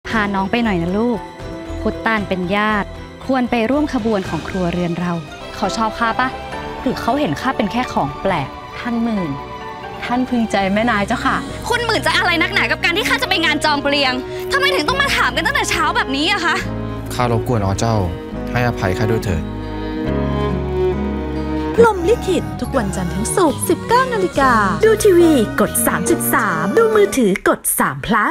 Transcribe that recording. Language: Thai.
พาน้องไปหน่อยนะลูกพุทธตานเป็นญาติควรไปร่วมขบวนของครัวเรือนเราเขาชอบข้าปะหรือเขาเห็นข้าเป็นแค่ของแปลกท่านหมื่นท่านพึงใจแม่นายเจ้าค่ะคุณหมื่นจะอะไรนักหนากับการที่ข้าจะไปงานจองเปลียงทำไมถึงต้องมาถามกันตั้งแต่เช้าแบบนี้อะคะข้ารบกวนเจ้าให้อภัยข้าด้วยเถิดพรหมลิขิตทุกวันจันทร์ถึงศุกร์ 19 นาฬิกาดูทีวีกด 3.3 ดูมือถือกด3+